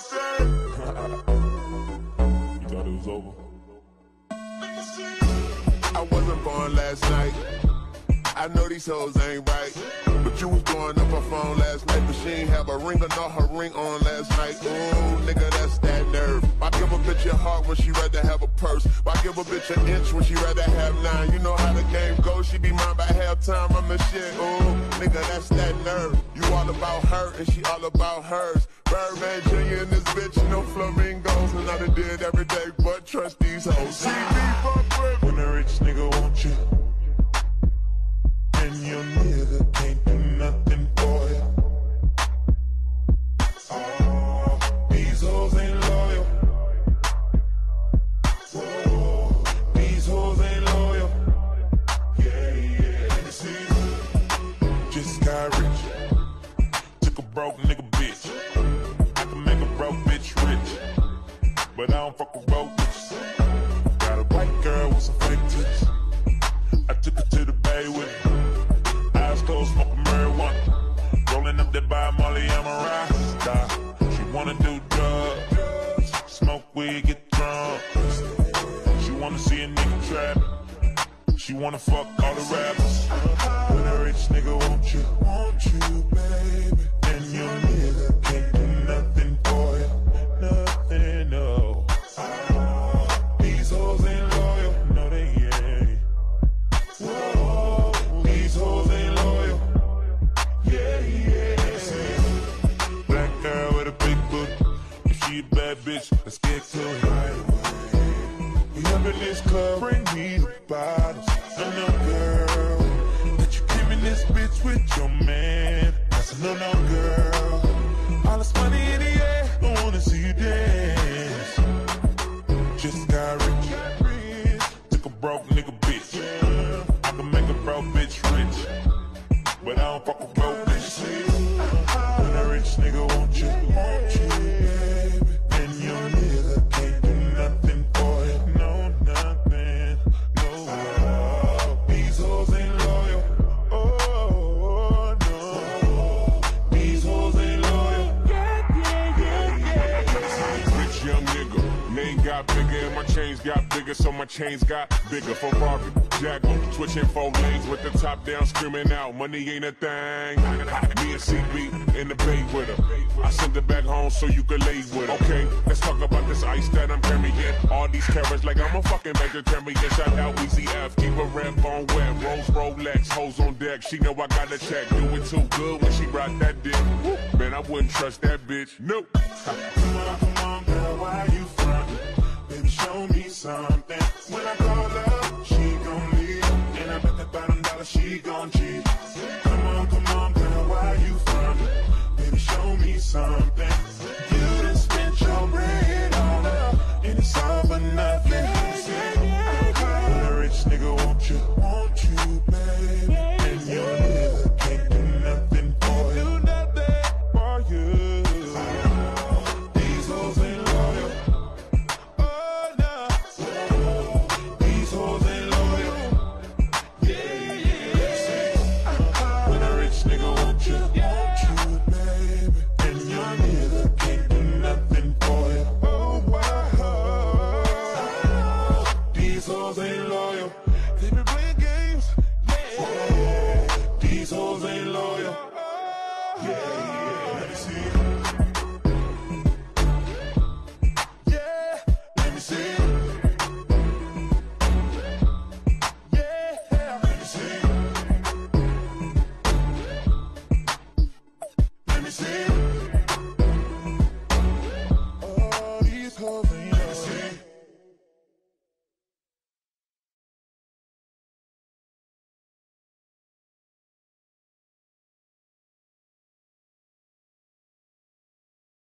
You thought it was over? I wasn't born last night. I know these hoes ain't right, but you was blowing up her phone last night, but she ain't have a ring or not her ring on last night. Ooh, nigga, that's that nerve. Why give a bitch a heart when she rather have a purse? Why give a bitch an inch when she rather have 9? You know how the game goes, she be mine by halftime, I'm the shit. Ooh, nigga, that's that nerve. You all about her and she all about hers. Birdman Jr. in this bitch, no flamingos, and I done did every day, but trust these hoes. See me fuck with when a rich nigga want you, and your nigga can't do nothing for you. Oh, these hoes ain't loyal. Whoa, these hoes ain't loyal. Yeah, yeah. See, just got rich. Took a broke nigga bitch. I can make a broke bitch rich, but I don't fuck with broke bitches. Got a white girl with some fake tits. I took her to the bay with me. Eyes closed, smoking marijuana. Rolling up that by Molly, I'm a rasta. She wanna do drugs, smoke weed, get drunk. She wanna see a nigga trap. She wanna fuck all the rappers. When a rich nigga want you, baby. And your nigga can't do nothing for you. Nothing, no. These hoes ain't loyal, no they ain't. Whoa, these hoes ain't loyal. Yeah, yeah. Black girl with a big booty. If she a bad bitch, let's get to it right away. We up in this club, bring me the bottles. I know, girl, that you came in this bitch with your man. I said, no, no, girl. All this money in the air, I wanna see you dance. Just got rich. Took a broke nigga bitch. I can make a broke bitch rich, but I don't fuck with broke bitches. When a rich nigga want you, baby. And your nigga can't do nothing for you. No, nothing, no. These hoes ain't loyal. Oh, no. These hoes ain't loyal. Rich young nigga, name got bigger and my chains got bigger, so my chains got bigger. For Barbie, Jagger, switching 4 lanes with the top down, screaming out, money ain't a thing. Me and CB in the bay with her. I sent her back home so you could lay with her. Okay, let's talk about this ice that I'm carrying. All these carrots like I'm a fucking vegetarian. Shout out Easy F, keep a red phone wet. Rose Rolex, hoes on deck. She know I got a check. Do it too good when she brought that dick. Man, I wouldn't trust that bitch. Nope. Come on, girl, why you frontin'? Baby, show me something. When I call her, she gon' leave, and I bet that $1,000 she gon' cheat. Come on, girl, why you frontin'? Baby, show me something. You done spent your bread on her, and it's all for nothing. When a rich nigga want you, baby, and your nigga can't do nothing for you. These hoes ain't loyal. Oh no. These hoes ain't loyal. Yeah, yeah. When a rich nigga want you, baby, and your nigga can't do nothing for you. Oh wow. These hoes ain't loyal. They been playing games. Yeah. These hoes ain't loyal. Yeah, yeah. Let me see. Yeah, let me see. Yeah, let me see. Let me see.